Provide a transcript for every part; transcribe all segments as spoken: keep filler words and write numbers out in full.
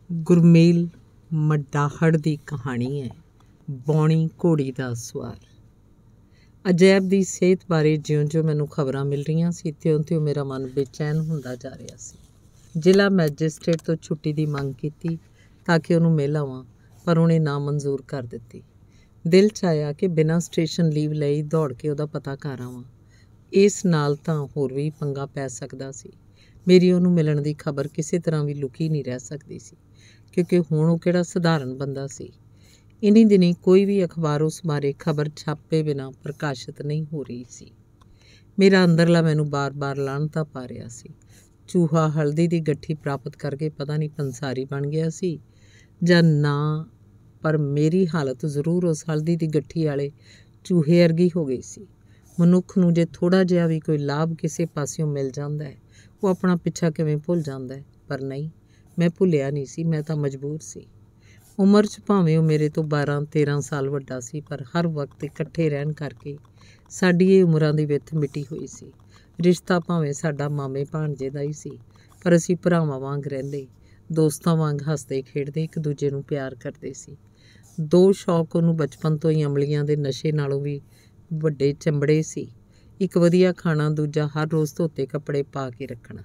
ਗੁਰਮੇਲ ਮਡਾਹੜ ਦੀ ਕਹਾਣੀ ਹੈ। ਬੌਣੀ ਘੋੜੀ ਦਾ ਸਵਾਲ। ਅਜੈਬ ਦੀ ਸਿਹਤ ਬਾਰੇ ਜਿਉਂ-ਜਿਉਂ ਮੈਨੂੰ ਖਬਰਾਂ ਮਿਲ ਰਹੀਆਂ ਸੀ ਤਿਉਂ-ਤਿਉਂ ਮੇਰਾ ਮਨ ਬੇਚੈਨ ਹੁੰਦਾ ਜਾ ਰਿਹਾ ਸੀ। ਜ਼ਿਲ੍ਹਾ ਮੈਜਿਸਟਰੇਟ ਤੋਂ ਛੁੱਟੀ ਦੀ ਮੰਗ ਕੀਤੀ ਤਾਂ ਕਿ ਉਹਨੂੰ ਮਿਲ ਆਵਾਂ, ਪਰ ਉਹਨੇ ਨਾ ਮਨਜ਼ੂਰ ਕਰ ਦਿੱਤੀ। ਦਿਲ 'ਚ ਆਇਆ ਕਿ ਬਿਨਾਂ ਸਟੇਸ਼ਨ ਲੀਵ ਲਈ ਦੌੜ ਕੇ ਉਹਦਾ ਪਤਾ ਕਰ ਆਵਾਂ। ਇਸ ਨਾਲ ਤਾਂ ਹੋਰ ਵੀ ਪੰਗਾ ਪੈ ਸਕਦਾ ਸੀ। ਮੇਰੀ ਉਹਨੂੰ ਮਿਲਣ ਦੀ ਖਬਰ ਕਿਸੇ ਤਰ੍ਹਾਂ ਵੀ ਲੁਕੀ ਨਹੀਂ ਰਹਿ ਸਕਦੀ ਸੀ, ਕਿਉਂਕਿ ਹੁਣ ਉਹ ਕਿਹੜਾ ਸਧਾਰਨ ਬੰਦਾ ਸੀ। ਇਨ੍ਹੀਂ ਦਿਨੀਂ ਕੋਈ ਵੀ ਅਖਬਾਰ ਉਸ ਬਾਰੇ ਖਬਰ ਛਾਪੇ ਬਿਨਾਂ ਪ੍ਰਕਾਸ਼ਿਤ ਨਹੀਂ ਹੋ ਰਹੀ ਸੀ। ਮੇਰਾ ਅੰਦਰਲਾ ਮੈਨੂੰ ਬਾਰ-ਬਾਰ ਲਾਹਨਤਾਂ ਪਾ ਰਿਹਾ ਸੀ। ਚੂਹਾ ਹਲਦੀ ਦੀ ਗੱਠੀ ਪ੍ਰਾਪਤ ਕਰਕੇ ਪਤਾ ਨਹੀਂ ਪੰਸਾਰੀ ਬਣ ਗਿਆ ਸੀ ਜਾਂ ਨਾ, ਪਰ ਮੇਰੀ ਹਾਲਤ ਜ਼ਰੂਰ ਉਸ ਹਲਦੀ ਦੀ ਗੱਠੀ ਵਾਲੇ ਚੂਹੇ ਵਰਗੀ ਹੋ ਗਈ ਸੀ। ਮਨੁੱਖ ਨੂੰ ਜੇ ਥੋੜ੍ਹਾ ਜਿਹਾ ਵੀ ਕੋਈ ਲਾਭ ਕਿਸੇ ਪਾਸਿਓਂ ਮਿਲ ਜਾਂਦਾ ਹੈ, ਉਹ ਆਪਣਾ ਪਿੱਛਾ ਕਿਵੇਂ ਭੁੱਲ ਜਾਂਦਾ ਹੈ, ਪਰ ਨਹੀਂ, ਮੈਂ ਭੁੱਲਿਆ ਨਹੀਂ ਸੀ। ਮੈਂ ਤਾਂ ਮਜਬੂਰ ਸੀ। ਉਮਰ 'ਚ ਭਾਵੇਂ ਉਹ ਮੇਰੇ ਤੋਂ ਬਾਰਾਂ ਤੇਰਾਂ ਸਾਲ ਵੱਡਾ ਸੀ, ਪਰ ਹਰ ਵਕਤ ਇਕੱਠੇ ਰਹਿਣ ਕਰਕੇ ਸਾਡੀ ਇਹ ਉਮਰਾਂ ਦੀ ਵਿੱਥ ਮਿਟੀ ਹੋਈ ਸੀ। ਰਿਸ਼ਤਾ ਭਾਵੇਂ ਸਾਡਾ ਮਾਮੇ ਭਾਣਜੇ ਦਾ ਹੀ ਸੀ, ਪਰ ਅਸੀਂ ਭਰਾਵਾਂ ਵਾਂਗ ਰਹਿੰਦੇ, ਦੋਸਤਾਂ ਵਾਂਗ ਹੱਸਦੇ ਖੇਡਦੇ ਇੱਕ ਦੂਜੇ ਨੂੰ ਪਿਆਰ ਕਰਦੇ ਸੀ। ਦੋ ਸ਼ੌਕ ਉਹਨੂੰ ਬਚਪਨ ਤੋਂ ਹੀ ਅਮਲੀਆਂ ਦੇ ਨਸ਼ੇ ਨਾਲੋਂ ਵੀ ਵੱਡੇ ਚੰਬੜੇ ਸੀ। ਇੱਕ ਵਧੀਆ ਖਾਣਾ, ਦੂਜਾ ਹਰ ਰੋਜ਼ ਧੋਤੇ ਕੱਪੜੇ ਪਾ ਕੇ ਰੱਖਣਾ,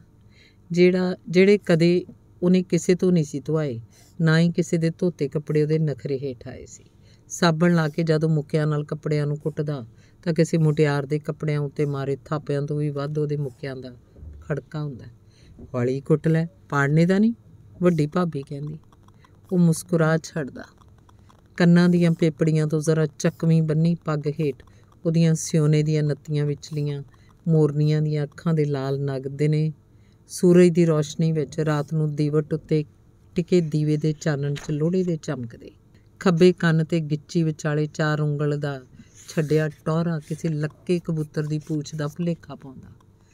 ਜਿਹੜਾ ਜਿਹੜੇ ਕਦੇ ਉਹਨੇ ਕਿਸੇ ਤੋਂ ਨਹੀਂ ਸੀ ਧੁਆਏ, ਨਾ ਹੀ ਕਿਸੇ ਦੇ ਧੋਤੇ ਕੱਪੜੇ ਉਹਦੇ ਨਖਰੇ ਹੇਠ ਆਏ ਸੀ। ਸਾਬਣ ਲਾ ਕੇ ਜਦੋਂ ਮੁੱਕਿਆਂ ਨਾਲ ਕੱਪੜਿਆਂ ਨੂੰ ਕੁੱਟਦਾ ਤਾਂ ਕਿਸੇ ਮੁਟਿਆਰ ਦੇ ਕੱਪੜਿਆਂ ਉੱਤੇ ਮਾਰੇ ਥਾਪਿਆਂ ਤੋਂ ਵੀ ਵੱਧ ਉਹਦੇ ਮੁੱਕਿਆਂ ਦਾ ਖੜਕਾ ਹੁੰਦਾ। ਹੌਲੀ ਕੁੱਟ ਲੈ, ਪਾੜਨੇ ਦਾ ਨਹੀਂ, ਵੱਡੀ ਭਾਬੀ ਕਹਿੰਦੀ। ਉਹ ਮੁਸਕਰਾ ਛੱਡਦਾ। ਕੰਨਾਂ ਦੀਆਂ ਪੇਪੜੀਆਂ ਤੋਂ ਜ਼ਰਾ ਚੱਕਵੀਂ ਬੰਨੀ ਪੱਗ ਹੇਠ ਉਹਦੀਆਂ ਸਿਉਨੇ ਦੀਆਂ ਨੱਤੀਆਂ ਵਿਚਲੀਆਂ ਮੋਰਨੀਆਂ ਦੀਆਂ ਅੱਖਾਂ ਦੇ ਲਾਲ ਨਗ ਦਿਨੇ ਸੂਰਜ ਦੀ ਰੌਸ਼ਨੀ ਵਿੱਚ ਰਾਤ ਨੂੰ ਦੀਵਟ ਉੱਤੇ ਟਿਕੇ ਦੀਵੇ ਦੇ ਚਾਨਣ 'ਚ ਲੋਹੜੇ ਦੇ ਚਮਕਦੇ। ਖੱਬੇ ਕੰਨ 'ਤੇ ਗਿੱਚੀ ਵਿਚਾਲੇ ਚਾਰ ਉਂਗਲ ਦਾ ਛੱਡਿਆ ਟੌਰਾ ਕਿਸੇ ਲੱਕੇ ਕਬੂਤਰ ਦੀ ਪੂਛ ਦਾ ਭੁਲੇਖਾ ਪਾਉਂਦਾ।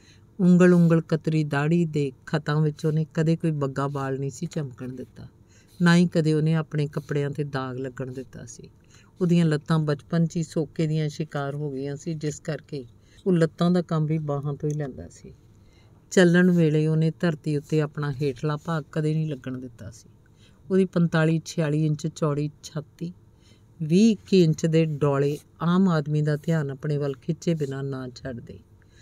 ਉਂਗਲ ਉਂਗਲ ਕਤਰੀ ਦਾੜ੍ਹੀ ਦੇ ਖਤਾਂ ਵਿੱਚ ਉਹਨੇ ਕਦੇ ਕੋਈ ਬੱਗਾ ਬਾਲ ਨਹੀਂ ਸੀ ਚਮਕਣ ਦਿੱਤਾ, ਨਾ ਹੀ ਕਦੇ ਉਹਨੇ ਆਪਣੇ ਕੱਪੜਿਆਂ 'ਤੇ ਦਾਗ ਲੱਗਣ ਦਿੱਤਾ ਸੀ। ਉਹਦੀਆਂ ਲੱਤਾਂ ਬਚਪਨ 'ਚ ਹੀ ਸੋਕੇ ਦੀਆਂ ਸ਼ਿਕਾਰ ਹੋ ਗਈਆਂ ਸੀ, ਜਿਸ ਕਰਕੇ ਉਹ ਲੱਤਾਂ ਦਾ ਕੰਮ ਵੀ ਬਾਹਾਂ ਤੋਂ ਹੀ ਲੈਂਦਾ ਸੀ। ਚੱਲਣ ਵੇਲੇ ਉਹਨੇ ਧਰਤੀ ਉੱਤੇ ਆਪਣਾ ਹੇਠਲਾ ਭਾਗ ਕਦੇ ਨਹੀਂ ਲੱਗਣ ਦਿੱਤਾ ਸੀ। ਉਹਦੀ ਪੰਤਾਲੀ ਛਿਆਲੀ ਇੰਚ ਚੌੜੀ ਛਾਤੀ, ਵੀਹ ਇੱਕੀ ਇੰਚ ਦੇ ਡੌਲੇ ਆਮ ਆਦਮੀ ਦਾ ਧਿਆਨ ਆਪਣੇ ਵੱਲ ਖਿੱਚੇ ਬਿਨਾਂ ਨਾ ਛੱਡਦੇ।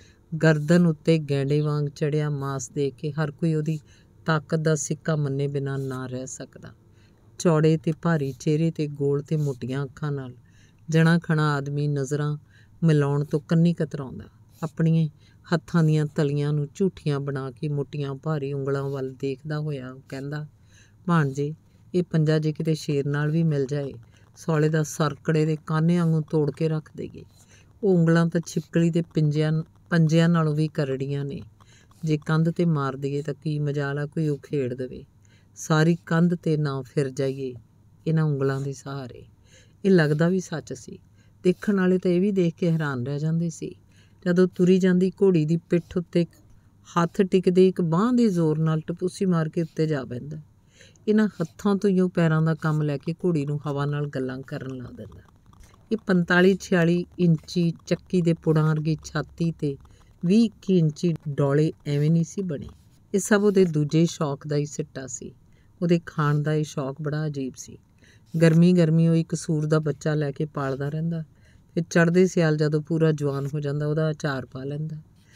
ਗਰਦਨ ਉੱਤੇ ਗੈਂਡੇ ਵਾਂਗ ਚੜ੍ਹਿਆ ਮਾਸ ਦੇਖ ਕੇ ਹਰ ਕੋਈ ਉਹਦੀ ਤਾਕਤ ਦਾ ਸਿੱਕਾ ਮੰਨੇ ਬਿਨਾਂ ਨਾ ਰਹਿ ਸਕਦਾ। ਚੌੜੇ ਤੇ ਭਾਰੀ ਚਿਹਰੇ 'ਤੇ ਗੋਲ ਤੇ ਮੋਟੀਆਂ ਅੱਖਾਂ ਨਾਲ ਜਣਾ ਖਣਾ ਆਦਮੀ ਨਜ਼ਰਾਂ ਮਿਲਾਉਣ ਤੋਂ ਕੰਨੀ ਕਤਰਾਉਂਦਾ। ਆਪਣੀਆਂ ਹੱਥਾਂ ਦੀਆਂ ਤਲੀਆਂ ਨੂੰ ਝੂਠੀਆਂ ਬਣਾ ਕੇ ਮੋਟੀਆਂ ਭਾਰੀ ਉਂਗਲਾਂ ਵੱਲ ਦੇਖਦਾ ਹੋਇਆ ਉਹ ਕਹਿੰਦਾ, ਭਾਣਜੇ, ਇਹ ਪੰਜਾ ਜੇ ਕਿਤੇ ਸ਼ੇਰ ਨਾਲ ਵੀ ਮਿਲ ਜਾਏ, ਸੌਲੇ ਦਾ ਸਰਕੜੇ ਦੇ ਕਾਨੇ ਵਾਂਗੂ ਤੋੜ ਕੇ ਰੱਖ ਦੇਈਏ। ਉਹ ਉਂਗਲਾਂ ਤਾਂ ਛਿਪਕਲੀ ਦੇ ਪਿੰਜਿਆਂ ਪੰਜਿਆਂ ਨਾਲੋਂ ਵੀ ਕਰੜੀਆਂ ਨੇ। ਜੇ ਕੰਧ 'ਤੇ ਮਾਰ ਦਈਏ ਤਾਂ ਕੀ ਮਜਾਲ ਆ ਕੋਈ ਉਹ ਖੇਡ ਦੇਵੇ। ਸਾਰੀ ਕੰਧ 'ਤੇ ਨਾ ਫਿਰ ਜਾਈਏ ਇਹਨਾਂ ਉਂਗਲਾਂ ਦੇ ਸਹਾਰੇ। ਇਹ ਲੱਗਦਾ ਵੀ ਸੱਚ ਸੀ। ਦੇਖਣ ਵਾਲੇ ਤਾਂ ਇਹ ਵੀ ਦੇਖ ਕੇ ਹੈਰਾਨ ਰਹਿ ਜਾਂਦੇ ਸੀ। ਜਦੋਂ ਤੁਰੀ ਜਾਂਦੀ ਘੋੜੀ ਦੀ ਪਿੱਠ ਉੱਤੇ ਹੱਥ ਟਿਕਦੇ ਇੱਕ ਬਾਂਹ ਦੇ ਜ਼ੋਰ ਨਾਲ ਟਪੂਸੀ ਮਾਰ ਕੇ ਉੱਤੇ ਜਾ ਪੈਂਦਾ। ਇਹਨਾਂ ਹੱਥਾਂ ਤੋਂ ਹੀ ਉਹ ਪੈਰਾਂ ਦਾ ਕੰਮ ਲੈ ਕੇ ਘੋੜੀ ਨੂੰ ਹਵਾ ਨਾਲ ਗੱਲਾਂ ਕਰਨ ਲਾ ਦਿੰਦਾ। ਇਹ ਪੰਤਾਲੀ ਛਿਆਲੀ ਇੰਚੀ ਚੱਕੀ ਦੇ ਪੁੜਾਂ ਵਰਗੀ ਛਾਤੀ ਤੇ ਵੀਹ ਇੱਕੀ ਇੰਚੀ ਡੌਲੇ ਐਵੇਂ ਨਹੀਂ ਸੀ ਬਣੇ। ਇਹ ਸਭ ਉਹਦੇ ਦੂਜੇ ਸ਼ੌਕ ਦਾ ਹੀ ਸਿੱਟਾ ਸੀ। ਉਹਦੇ ਖਾਣ ਦਾ ਇਹ ਸ਼ੌਕ ਬੜਾ ਅਜੀਬ ਸੀ। ਗਰਮੀ ਗਰਮੀ ਉਹ ਇੱਕ ਸੂਰ ਦਾ ਬੱਚਾ ਲੈ ਕੇ ਪਾਲਦਾ ਰਹਿੰਦਾ। ਫਿਰ ਚੜ੍ਹਦੇ ਸਿਆਲ ਜਦੋਂ ਪੂਰਾ ਜਵਾਨ ਹੋ ਜਾਂਦਾ ਉਹਦਾ ਅਚਾਰ ਪਾ ਲੈਂਦਾ।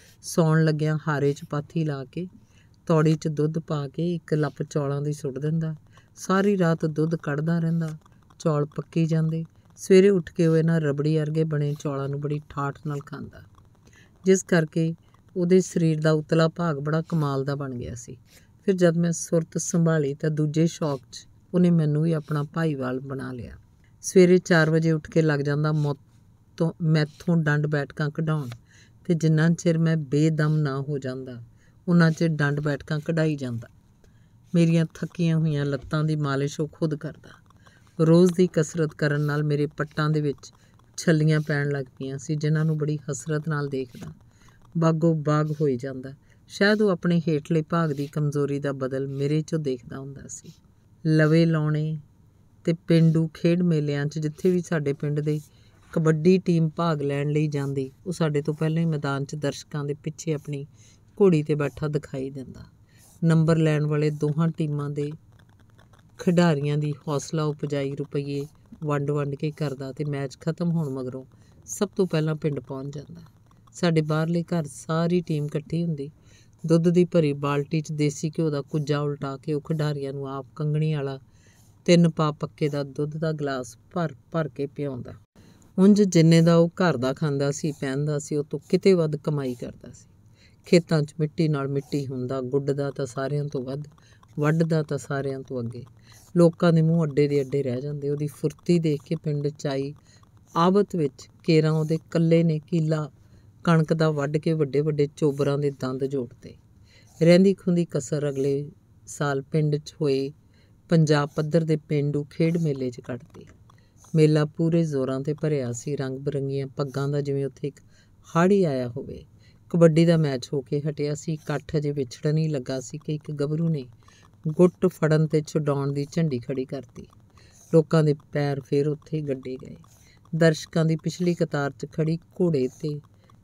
ਸੌਣ ਲੱਗਿਆਂ ਹਾਰੇ 'ਚ ਪਾਥੀ ਲਾ ਕੇ ਤੌੜੀ 'ਚ ਦੁੱਧ ਪਾ ਕੇ ਇੱਕ ਲੱਪ ਚੌਲਾਂ ਦੀ ਸੁੱਟ ਦਿੰਦਾ। ਸਾਰੀ ਰਾਤ ਦੁੱਧ ਕੱਢਦਾ ਰਹਿੰਦਾ। ਚੌਲ ਪੱਕੀ ਜਾਂਦੇ। ਸਵੇਰੇ ਉੱਠ ਕੇ ਉਹ ਇਹਨਾਂ ਰਬੜੀ ਵਰਗੇ ਬਣੇ ਚੌਲਾਂ ਨੂੰ ਬੜੀ ਠਾਠ ਨਾਲ ਖਾਂਦਾ, ਜਿਸ ਕਰਕੇ ਉਹਦੇ ਸਰੀਰ ਦਾ ਉਤਲਾ ਭਾਗ ਬੜਾ ਕਮਾਲ ਦਾ ਬਣ ਗਿਆ ਸੀ। ਫਿਰ ਜਦ ਮੈਂ ਸੁਰਤ ਸੰਭਾਲੀ ਤਾਂ ਦੂਜੇ ਸ਼ੌਕ 'ਚ ਉਹਨੇ ਮੈਨੂੰ ਵੀ ਆਪਣਾ ਭਾਈਵਾਲ ਬਣਾ ਲਿਆ। ਸਵੇਰੇ ਚਾਰ ਵਜੇ ਉੱਠ ਕੇ ਲੱਗ ਜਾਂਦਾ ਮੌਤੋਂ ਮੈਥੋਂ ਡੰਡ ਬੈਠਕਾਂ ਕਢਾਉਣ, ਅਤੇ ਜਿੰਨਾ ਚਿਰ ਮੈਂ ਬੇਦਮ ਨਾ ਹੋ ਜਾਂਦਾ ਉਹਨਾਂ ਚਿਰ ਡੰਡ ਬੈਠਕਾਂ ਕਢਾਈ ਜਾਂਦਾ। ਮੇਰੀਆਂ ਥੱਕੀਆਂ ਹੋਈਆਂ ਲੱਤਾਂ ਦੀ ਮਾਲਿਸ਼ ਉਹ ਖੁਦ ਕਰਦਾ। ਰੋਜ਼ ਦੀ ਕਸਰਤ ਕਰਨ ਨਾਲ ਮੇਰੇ ਪੱਟਾਂ ਦੇ ਵਿੱਚ ਛੱਲੀਆਂ ਪੈਣ ਲੱਗ ਪਈਆਂ ਸੀ, ਜਿਨ੍ਹਾਂ ਨੂੰ ਬੜੀ ਹਸਰਤ ਨਾਲ ਦੇਖਦਾ ਬਾਗੋ ਬਾਗ ਹੋਈ ਜਾਂਦਾ। ਸ਼ਾਇਦ ਉਹ ਆਪਣੇ ਹੇਠਲੇ ਭਾਗ ਦੀ ਕਮਜ਼ੋਰੀ ਦਾ ਬਦਲ ਮੇਰੇ 'ਚੋਂ ਦੇਖਦਾ ਹੁੰਦਾ ਸੀ। ਲਵੇ ਲਾਉਣੇ ਅਤੇ ਪੇਂਡੂ ਖੇਡ ਮੇਲਿਆਂ 'ਚ ਜਿੱਥੇ ਵੀ ਸਾਡੇ ਪਿੰਡ ਦੇ ਕਬੱਡੀ ਟੀਮ ਭਾਗ ਲੈਣ ਲਈ ਜਾਂਦੀ, ਉਹ ਸਾਡੇ ਤੋਂ ਪਹਿਲਾਂ ਹੀ ਮੈਦਾਨ 'ਚ ਦਰਸ਼ਕਾਂ ਦੇ ਪਿੱਛੇ ਆਪਣੀ ਘੋੜੀ 'ਤੇ ਬੈਠਾ ਦਿਖਾਈ ਦਿੰਦਾ। ਨੰਬਰ ਲੈਣ ਵਾਲੇ ਦੋਹਾਂ ਟੀਮਾਂ ਦੇ ਖਿਡਾਰੀਆਂ ਦੀ ਹੌਸਲਾ ਉਪਜਾਈ ਰੁਪਈਏ ਵੰਡ ਵੰਡ ਕੇ ਕਰਦਾ ਅਤੇ ਮੈਚ ਖਤਮ ਹੋਣ ਮਗਰੋਂ ਸਭ ਤੋਂ ਪਹਿਲਾਂ ਪਿੰਡ ਪਹੁੰਚ ਜਾਂਦਾ। ਸਾਡੇ ਬਾਹਰਲੇ ਘਰ ਸਾਰੀ ਟੀਮ ਇਕੱਠੀ ਹੁੰਦੀ। ਦੁੱਧ ਦੀ ਭਰੀ ਬਾਲਟੀ 'ਚ ਦੇਸੀ ਘਿਓ ਦਾ ਕੁੱਜਾ ਉਲਟਾ ਕੇ ਉਹ ਖਿਡਾਰੀਆਂ ਨੂੰ ਆਪ ਕੰਗਣੀ ਵਾਲਾ ਤਿੰਨ ਪਾ ਪੱਕੇ ਦਾ ਦੁੱਧ ਦਾ ਗਲਾਸ ਭਰ ਭਰ ਕੇ ਪਿਆਉਂਦਾ। ਉਂਝ ਜਿੰਨੇ ਦਾ ਉਹ ਘਰ ਦਾ ਖਾਂਦਾ ਸੀ ਪਹਿਨਦਾ ਸੀ, ਉਹ ਤੋਂ ਕਿਤੇ ਵੱਧ ਕਮਾਈ ਕਰਦਾ ਸੀ। ਖੇਤਾਂ 'ਚ ਮਿੱਟੀ ਨਾਲ ਮਿੱਟੀ ਹੁੰਦਾ, ਗੁੱਡਦਾ ਤਾਂ ਸਾਰਿਆਂ ਤੋਂ ਵੱਧ, ਵੱਢਦਾ ਤਾਂ ਸਾਰਿਆਂ ਤੋਂ ਅੱਗੇ। ਲੋਕਾਂ ਦੇ ਮੂੰਹ ਅੱਡੇ ਦੇ ਅੱਡੇ ਰਹਿ ਜਾਂਦੇ। ਉਹਦੀ ਫੁਰਤੀ ਦੇਖ ਕੇ ਪਿੰਡ 'ਚ ਆਈ ਆਬਤ ਵਿੱਚ ਕੇਰਾਂ ਉਹਦੇ ਕੱਲੇ ਨੇ ਕੀਲਾ ਕਣਕ ਦਾ ਵੱਢ ਕੇ ਵੱਡੇ ਵੱਡੇ ਚੋਬਰਾਂ ਦੇ ਦੰਦ ਜੋੜਤੇ। ਰਹਿੰਦੀ ਖੁੰਦੀ ਕਸਰ ਅਗਲੇ ਸਾਲ ਪਿੰਡ 'ਚ ਹੋਏ ਪੰਜਾਬ ਪੱਧਰ ਦੇ ਪੇਂਡੂ ਖੇਡ ਮੇਲੇ 'ਚ ਕੱਢਤੀ। ਮੇਲਾ ਪੂਰੇ ਜ਼ੋਰਾਂ 'ਤੇ ਭਰਿਆ ਸੀ। ਰੰਗ ਬਰੰਗੀਆਂ ਪੱਗਾਂ ਦਾ ਜਿਵੇਂ ਉੱਥੇ ਇੱਕ ਹੜ੍ਹ ਹੀ ਆਇਆ ਹੋਵੇ। ਕਬੱਡੀ ਦਾ ਮੈਚ ਹੋ ਕੇ ਹਟਿਆ ਸੀ। ਇਕੱਠ ਅਜੇ ਵਿਛੜਨ ਹੀ ਲੱਗਾ ਸੀ ਕਿ ਇੱਕ ਗੱਭਰੂ ਨੇ ਗੁੱਟ ਫੜਨ ਤੇ ਛੁਡਾਉਣ ਦੀ ਝੰਡੀ ਖੜੀ ਕਰਤੀ। ਲੋਕਾਂ ਦੇ ਪੈਰ ਫਿਰ ਉੱਥੇ ਹੀ ਗੱਡੇ ਗਏ। ਦਰਸ਼ਕਾਂ ਦੀ ਪਿਛਲੀ ਕਤਾਰ 'ਚ ਖੜੀ ਘੋੜੇ 'ਤੇ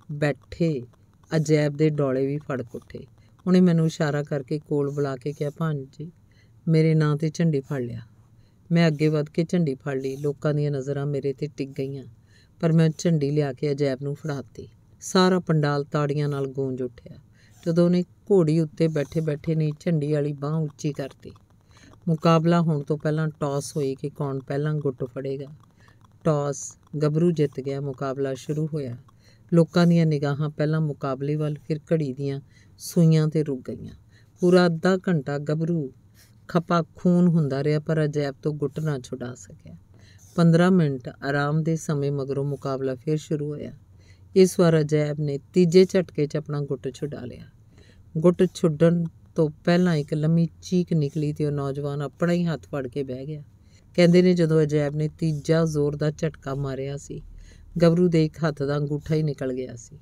ਬੈਠੇ ਅਜੈਬ ਦੇ ਡੌਲੇ ਵੀ ਫੜਕ ਉੱਠੇ। ਉਹਨੇ ਮੈਨੂੰ ਇਸ਼ਾਰਾ ਕਰਕੇ ਕੋਲ ਬੁਲਾ ਕੇ ਕਿਹਾ, ਭਾਂਜੀ ਮੇਰੇ ਨਾਂ 'ਤੇ ਝੰਡੀ ਫੜ ਲਿਆ। ਮੈਂ ਅੱਗੇ ਵੱਧ ਕੇ ਝੰਡੀ ਫੜ ਲਈ। ਲੋਕਾਂ ਦੀਆਂ ਨਜ਼ਰਾਂ ਮੇਰੇ 'ਤੇ ਟਿਕ ਗਈਆਂ, ਪਰ ਮੈਂ ਝੰਡੀ ਲਿਆ ਕੇ ਅਜੈਬ ਨੂੰ ਫੜਾਤੀ। ਸਾਰਾ ਪੰਡਾਲ ਤਾੜੀਆਂ ਨਾਲ ਗੂੰਜ ਉੱਠਿਆ ਜਦੋਂ ਉਹਨੇ ਘੋੜੀ ਉੱਤੇ ਬੈਠੇ ਬੈਠੇ ਨੇ ਝੰਡੀ ਵਾਲੀ ਬਾਂਹ ਉੱਚੀ ਕਰਤੀ। ਮੁਕਾਬਲਾ ਹੋਣ ਤੋਂ ਪਹਿਲਾਂ ਟਾਸ ਹੋਈ ਕਿ ਕੌਣ ਪਹਿਲਾਂ ਗੁੱਟ ਫੜੇਗਾ। ਟਾਸ ਗੱਭਰੂ ਜਿੱਤ ਗਿਆ। ਮੁਕਾਬਲਾ ਸ਼ੁਰੂ ਹੋਇਆ। ਲੋਕਾਂ ਦੀਆਂ ਨਿਗਾਹਾਂ ਪਹਿਲਾਂ ਮੁਕਾਬਲੇ ਵੱਲ, ਫਿਰ ਘੜੀ ਦੀਆਂ ਸੂਈਆਂ 'ਤੇ ਰੁਕ ਗਈਆਂ। ਪੂਰਾ ਅੱਧਾ ਘੰਟਾ ਗੱਭਰੂ ਖਪਾ ਖੂਨ ਹੁੰਦਾ ਰਿਹਾ, ਪਰ ਅਜੈਬ ਤੋਂ ਗੁੱਟ ਨਾ ਛੁਡਾ ਸਕਿਆ। ਪੰਦਰਾਂ ਮਿੰਟ ਆਰਾਮ ਦੇ ਸਮੇਂ ਮਗਰੋਂ ਮੁਕਾਬਲਾ ਫਿਰ ਸ਼ੁਰੂ ਹੋਇਆ। ਇਸ ਵਾਰ ਅਜੈਬ ਨੇ ਤੀਜੇ ਝਟਕੇ 'ਚ ਆਪਣਾ ਗੁੱਟ ਛੁਡਾ ਲਿਆ। ਗੁੱਟ ਛੁੱਡਣ ਤੋਂ ਪਹਿਲਾਂ ਇੱਕ ਲੰਮੀ ਚੀਕ ਨਿਕਲੀ ਅਤੇ ਉਹ ਨੌਜਵਾਨ ਆਪਣਾ ਹੀ ਹੱਥ ਫੜ ਕੇ ਬਹਿ ਗਿਆ। ਕਹਿੰਦੇ ਨੇ ਜਦੋਂ ਅਜੈਬ ਨੇ ਤੀਜਾ ਜ਼ੋਰ ਦਾ ਝਟਕਾ ਮਾਰਿਆ ਸੀ, ਗੱਭਰੂ ਦੇ ਇੱਕ ਹੱਥ ਦਾ ਅੰਗੂਠਾ ਹੀ ਨਿਕਲ ਗਿਆ ਸੀ।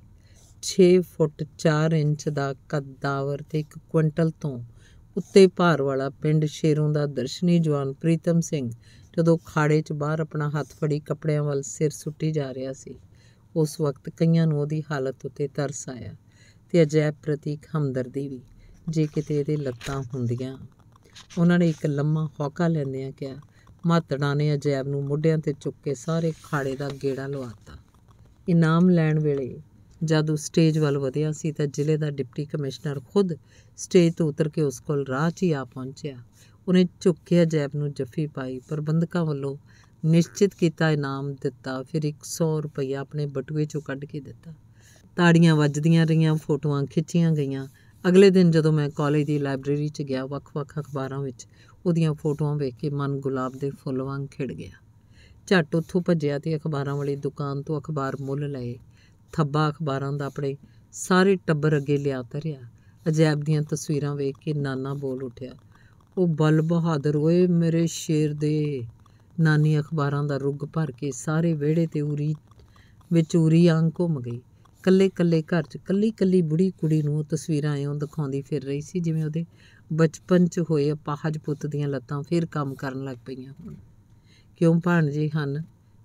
ਛੇ ਫੁੱਟ ਚਾਰ ਇੰਚ ਦਾ ਕੱਦਾਵਰ ਅਤੇ ਇੱਕ ਕੁਇੰਟਲ ਤੋਂ ਉੱਤੇ ਭਾਰ ਵਾਲਾ ਪਿੰਡ ਸ਼ੇਰੋਂ ਦਾ ਦਰਸ਼ਨੀ ਜਵਾਨ ਪ੍ਰੀਤਮ ਸਿੰਘ ਜਦੋਂ ਖਾੜੇ 'ਚ ਬਾਹਰ ਆਪਣਾ ਹੱਥ ਫੜੀ ਕੱਪੜਿਆਂ ਵੱਲ ਸਿਰ ਸੁੱਟੀ ਜਾ ਰਿਹਾ ਸੀ, ਉਸ ਵਕਤ ਕਈਆਂ ਨੂੰ ਉਹਦੀ ਹਾਲਤ ਉੱਤੇ ਤਰਸ ਆਇਆ ਅਤੇ ਅਜੈਬ ਪ੍ਰਤੀ ਇੱਕ ਹਮਦਰਦੀ ਵੀ, ਜੇ ਕਿਤੇ ਇਹਦੇ ਲੱਤਾਂ ਹੁੰਦੀਆਂ। ਉਹਨਾਂ ਨੇ ਇੱਕ ਲੰਮਾ ਹੌਕਾ ਲੈਂਦਿਆਂ ਕਿਹਾ। ਮਾਤੜਾਂ ਨੇ ਅਜੈਬ ਨੂੰ ਮੋਢਿਆਂ 'ਤੇ ਚੁੱਕ ਕੇ ਸਾਰੇ ਖਾੜੇ ਦਾ ਗੇੜਾ ਲਵਾਤਾ। ਇਨਾਮ ਲੈਣ ਵੇਲੇ ਜਦ ਉਹ ਸਟੇਜ ਵੱਲ ਵਧਿਆ ਸੀ ਤਾਂ ਜ਼ਿਲ੍ਹੇ ਦਾ ਡਿਪਟੀ ਕਮਿਸ਼ਨਰ ਖੁਦ ਸਟੇਜ ਤੋਂ ਉਤਰ ਕੇ ਉਸ ਕੋਲ ਰਾਹ 'ਚ ਹੀ ਆ ਪਹੁੰਚਿਆ। ਉਹਨੇ ਝੁੱਕ ਕੇ ਅਜੈਬ ਨੂੰ ਜੱਫੀ ਪਾਈ। ਪ੍ਰਬੰਧਕਾਂ ਵੱਲੋਂ ਨਿਸ਼ਚਿਤ ਕੀਤਾ ਇਨਾਮ ਦਿੱਤਾ। ਫਿਰ ਇੱਕ ਸੌ ਰੁਪਈਆ ਆਪਣੇ ਬਟੂਏ 'ਚੋਂ ਕੱਢ ਕੇ ਦਿੱਤਾ। ਤਾੜੀਆਂ ਵੱਜਦੀਆਂ ਰਹੀਆਂ, ਫੋਟੋਆਂ ਖਿੱਚੀਆਂ ਗਈਆਂ। ਅਗਲੇ ਦਿਨ ਜਦੋਂ ਮੈਂ ਕਾਲਜ ਦੀ ਲਾਇਬ੍ਰੇਰੀ 'ਚ ਗਿਆ, ਵੱਖ-ਵੱਖ ਅਖਬਾਰਾਂ ਵਿੱਚ ਉਹਦੀਆਂ ਫੋਟੋਆਂ ਵੇਖ ਕੇ ਮਨ ਗੁਲਾਬ ਦੇ ਫੁੱਲ ਵਾਂਗ ਖਿੜ ਗਿਆ। ਝੱਟ ਉੱਥੋਂ ਭੱਜਿਆ ਅਤੇ ਅਖਬਾਰਾਂ ਵਾਲੀ ਦੁਕਾਨ ਤੋਂ ਅਖਬਾਰ ਮੁੱਲ ਲਏ। ਥੱਬਾ ਅਖਬਾਰਾਂ ਦਾ ਆਪਣੇ ਸਾਰੇ ਟੱਬਰ ਅੱਗੇ ਲਿਆ ਧਰਿਆ। ਅਜੈਬ ਦੀਆਂ ਤਸਵੀਰਾਂ ਵੇਖ ਕੇ ਨਾਨਾ ਬੋਲ ਉੱਠਿਆ, ਉਹ ਬਲ ਬਹਾਦਰ ਓਏ ਮੇਰੇ ਸ਼ੇਰ ਦੇ। ਨਾਨੀ ਅਖਬਾਰਾਂ ਦਾ ਰੁੱਗ ਭਰ ਕੇ ਸਾਰੇ ਵਿਹੜੇ 'ਤੇ ਉਰੀ ਵਿੱਚ ਉਰੀ ਆਂਗ ਘੁੰਮ ਗਈ। ਕੱਲੇ ਕੱਲੇ ਘਰ 'ਚ ਕੱਲੀ ਕੱਲੀ ਬੁੜੀ ਕੁੜੀ ਨੂੰ ਉਹ ਤਸਵੀਰਾਂ ਇਉਂ ਦਿਖਾਉਂਦੀ ਫਿਰ ਰਹੀ ਸੀ ਜਿਵੇਂ ਉਹਦੇ ਬਚਪਨ 'ਚ ਹੋਏ ਅਪਾਹਜ ਪੁੱਤ ਦੀਆਂ ਲੱਤਾਂ ਫਿਰ ਕੰਮ ਕਰਨ ਲੱਗ ਪਈਆਂ ਹੋਣ। ਕਿਉਂ ਭਾਣਜੇ ਹਨ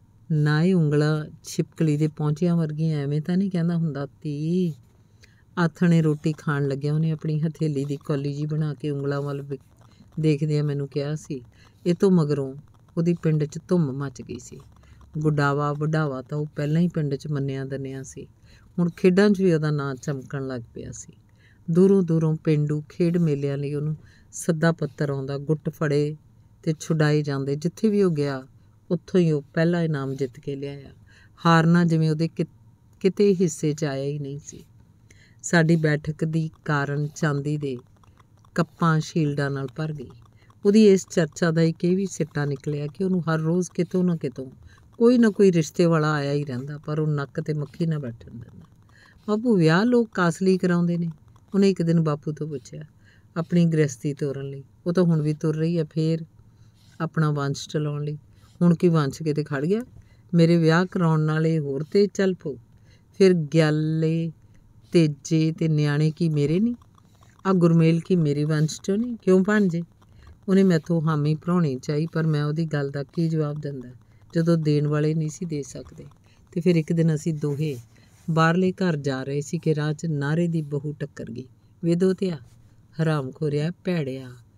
ਨਾ ਇਹ ਉਂਗਲਾਂ ਛਿਪਕਲੀ ਦੇ ਪਹੁੰਚਿਆਂ ਵਰਗੀਆਂ, ਐਵੇਂ ਤਾਂ ਨਹੀਂ ਕਹਿੰਦਾ ਹੁੰਦਾ ਧੀ। ਆਥਣੇ ਰੋਟੀ ਖਾਣ ਲੱਗਿਆ ਉਹਨੇ ਆਪਣੀ ਹਥੇਲੀ ਦੀ ਕੌਲੀ ਜੀ ਬਣਾ ਕੇ ਉਂਗਲਾਂ ਵੱਲ ਦੇਖਦਿਆਂ ਮੈਨੂੰ ਕਿਹਾ ਸੀ। ਇਹ ਤੋਂ ਮਗਰੋਂ ਉਹਦੀ ਪਿੰਡ 'ਚ ਧੁੰਮ ਮੱਚ ਗਈ ਸੀ। ਗੁਡਾਵਾ ਵਡਾਵਾ ਤਾਂ ਉਹ ਪਹਿਲਾਂ ਹੀ ਪਿੰਡ 'ਚ ਮੰਨਿਆ ਦੰਨਿਆ ਸੀ। ਹੁਣ ਖੇਡਾਂ 'ਚ ਵੀ ਉਹਦਾ ਨਾਂ ਚਮਕਣ ਲੱਗ ਪਿਆ ਸੀ। ਦੂਰੋਂ ਦੂਰੋਂ ਪੇਂਡੂ ਖੇਡ ਮੇਲਿਆਂ ਲਈ ਉਹਨੂੰ ਸੱਦਾ ਪੱਤਰ ਆਉਂਦਾ। ਗੁੱਟ ਫੜੇ ਅਤੇ ਛੁਡਾਏ ਜਾਂਦੇ। ਜਿੱਥੇ ਵੀ ਉਹ ਗਿਆ ਉੱਥੋਂ ਹੀ ਉਹ ਪਹਿਲਾ ਇਨਾਮ ਜਿੱਤ ਕੇ ਲਿਆਇਆ। ਹਾਰਨਾ ਜਿਵੇਂ ਉਹਦੇ ਕਿ ਕਿਤੇ ਹਿੱਸੇ 'ਚ ਆਇਆ ਹੀ ਨਹੀਂ ਸੀ। ਸਾਡੀ ਬੈਠਕ ਦੀ ਕਾਰਨ ਚਾਂਦੀ ਦੇ ਕੱਪਾਂ ਸ਼ੀਲਡਾਂ ਨਾਲ ਭਰ ਗਈ। ਉਹਦੀ ਇਸ ਚਰਚਾ ਦਾ ਇੱਕ ਇਹ ਵੀ ਸਿੱਟਾ ਨਿਕਲਿਆ ਕਿ ਉਹਨੂੰ ਹਰ ਰੋਜ਼ ਕਿਤੋਂ ਨਾ ਕਿਤੋਂ ਕੋਈ ਨਾ ਕੋਈ ਰਿਸ਼ਤੇ ਵਾਲਾ ਆਇਆ ਹੀ ਰਹਿੰਦਾ, ਪਰ ਉਹ ਨੱਕ 'ਤੇ ਮੱਖੀ ਨਾ ਬੈਠਣ ਦਿੰਦਾ। ਬਾਪੂ ਵਿਆਹ ਲੋਕ ਕਾਸ ਲਈ ਕਰਾਉਂਦੇ ਨੇ? ਉਹਨੇ ਇੱਕ ਦਿਨ ਬਾਪੂ ਤੋਂ ਪੁੱਛਿਆ। ਆਪਣੀ ਗ੍ਰਸਤੀ ਤੋਰਨ ਲਈ। ਉਹ ਤਾਂ ਹੁਣ ਵੀ ਤੁਰ ਰਹੀ ਹੈ। ਫਿਰ ਆਪਣਾ ਵੰਸ਼ ਚਲਾਉਣ ਲਈ। ਹੁਣ ਕੀ ਵੰਸ਼ ਕਿਤੇ ਖੜ੍ਹ ਗਿਆ? ਮੇਰੇ ਵਿਆਹ ਕਰਾਉਣ ਨਾਲ ਇਹ ਹੋਰ ਤੇਜ਼ ਚੱਲ ਪਊ। ਫਿਰ ਗਿਆਲੇ ਤੇਜੇ ਅਤੇ ਨਿਆਣੇ ਕੀ ਮੇਰੇ ਨਹੀਂ? ਆਹ ਗੁਰਮੇਲ ਕੀ ਮੇਰੇ ਵੰਸ਼ 'ਚੋਂ ਨਹੀਂ? ਕਿਉਂ ਭਾਣਜੇ? ਉਹਨੇ ਮੈਥੋਂ ਹਾਮੀ ਭਰਾਉਣੀ ਚਾਹੀ, ਪਰ ਮੈਂ ਉਹਦੀ ਗੱਲ ਦਾ ਕੀ ਜਵਾਬ ਦਿੰਦਾ ਜਦੋਂ ਦੇਣ ਵਾਲੇ ਨਹੀਂ ਸੀ ਦੇ ਸਕਦੇ। ਅਤੇ ਫਿਰ ਇੱਕ ਦਿਨ ਅਸੀਂ ਦੋਹੇ ਬਾਹਰਲੇ ਘਰ ਜਾ ਰਹੇ ਸੀ ਕਿ ਰਾਹ 'ਚ ਨਾਰੇ ਦੀ ਬਹੂ ਟੱਕਰ ਗਈ। ਵੇ ਦੋਹਤਿਆ, ਹਰਾਮ ਖੋਰਿਆ, ਭੈੜਿਆ,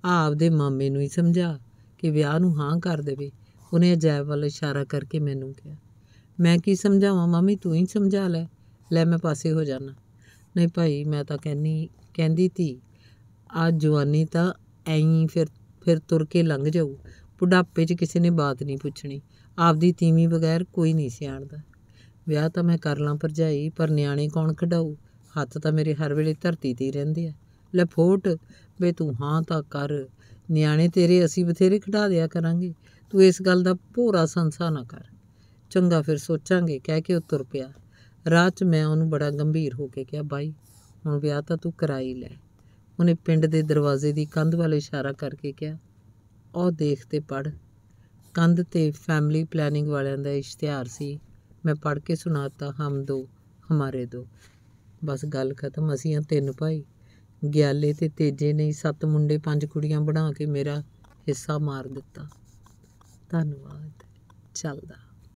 ਆ ਆਪਦੇ ਮਾਮੇ ਨੂੰ ਹੀ ਸਮਝਾ ਕਿ ਵਿਆਹ ਨੂੰ ਹਾਂ ਕਰ ਦੇਵੇ। ਉਹਨੇ ਅਜਾਇਬ ਵੱਲ ਇਸ਼ਾਰਾ ਕਰਕੇ ਮੈਨੂੰ ਕਿਹਾ। ਮੈਂ ਕੀ ਸਮਝਾਵਾਂ ਮਾਮੀ, ਤੂੰ ਹੀ ਸਮਝਾ ਲੈ। ਲੈ ਮੈਂ ਪਾਸੇ ਹੋ ਜਾਣਾ। ਨਹੀਂ ਭਾਈ, ਮੈਂ ਤਾਂ ਕਹਿੰਦੀ ਕਹਿੰਦੀ ਤੀ ਆ ਜਵਾਨੀ ਤਾਂ ਐਂ ਫਿਰ ਫਿਰ ਤੁਰ ਕੇ ਲੰਘ ਜਾਊ। ਬੁਢਾਪੇ 'ਚ ਕਿਸੇ ਨੇ ਬਾਤ ਨਹੀਂ ਪੁੱਛਣੀ। ਆਪਦੀ ਤੀਵੀਂ ਬਗੈਰ ਕੋਈ ਨਹੀਂ ਸਿਆਣਦਾ। ਵਿਆਹ ਤਾਂ ਮੈਂ ਕਰ ਲਾਂ ਭਰਜਾਈ, ਪਰ ਨਿਆਣੇ ਕੌਣ ਖਿਡਾਊ? ਹੱਥ ਤਾਂ ਮੇਰੇ ਹਰ ਵੇਲੇ ਧਰਤੀ 'ਤੇ ਹੀ ਰਹਿੰਦੇ ਆ। ਲੈ ਫੋਟ ਵੇ ਤੂੰ ਹਾਂ ਤਾਂ ਕਰ, ਨਿਆਣੇ ਤੇਰੇ ਅਸੀਂ ਬਥੇਰੇ ਖਿਡਾ ਦਿਆ ਕਰਾਂਗੇ। ਤੂੰ ਇਸ ਗੱਲ ਦਾ ਭੋਰਾ ਸੰਸਾ ਨਾ ਕਰ। ਚੰਗਾ ਫਿਰ ਸੋਚਾਂਗੇ, ਕਹਿ ਕੇ ਉਹ ਤੁਰ ਪਿਆ। ਰਾਹ 'ਚ ਮੈਂ ਉਹਨੂੰ ਬੜਾ ਗੰਭੀਰ ਹੋ ਕੇ ਕਿਹਾ, ਬਾਈ ਹੁਣ ਵਿਆਹ ਤਾਂ ਤੂੰ ਕਰਾ ਹੀ ਲੈ। ਉਹਨੇ ਪਿੰਡ ਦੇ ਦਰਵਾਜ਼ੇ ਦੀ ਕੰਧ ਵੱਲ ਇਸ਼ਾਰਾ ਕਰਕੇ ਕਿਹਾ, ਉਹ ਦੇਖ ਤੇ ਪੜ੍ਹ। ਕੰਧ 'ਤੇ ਫੈਮਿਲੀ ਪਲੈਨਿੰਗ ਵਾਲਿਆਂ ਦਾ ਇਸ਼ਤਿਹਾਰ ਸੀ। ਮੈਂ ਪੜ੍ਹ ਕੇ ਸੁਣਾਤਾ, ਹਮ ਦੋ ਹਮਾਰੇ ਦੋ। ਬਸ ਗੱਲ ਖਤਮ। ਅਸੀਂ ਹਾਂ ਤਿੰਨ ਭਾਈ। ਗਿਆਲੇ ਤੇ ਤੇਜੇ ਨੇ ਸੱਤ ਮੁੰਡੇ ਪੰਜ ਕੁੜੀਆਂ ਬਣਾ ਕੇ ਮੇਰਾ ਹਿੱਸਾ ਮਾਰ ਦਿੱਤਾ। ਧੰਨਵਾਦ। ਚੱਲਦਾ।